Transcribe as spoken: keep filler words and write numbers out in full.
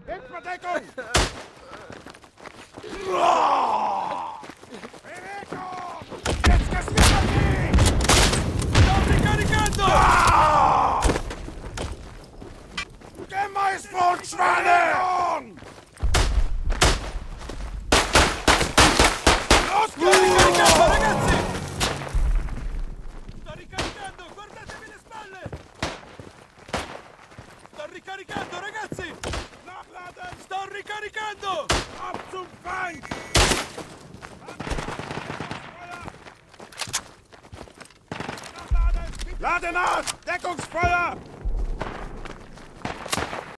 In Verdeckung! Bewegung! Jetzt kassiert er die! Sto ricaricando! Ah! Gemeißbrotschweine! Los, Sto ricaricando, ragazzi! Sto ricaricando, guardatevi le spalle! Sto ricaricando, ragazzi! Nachladen! Sto ricaricando! Ab zum Feind! Nachladen! Lade nach! Deckungsfeuer!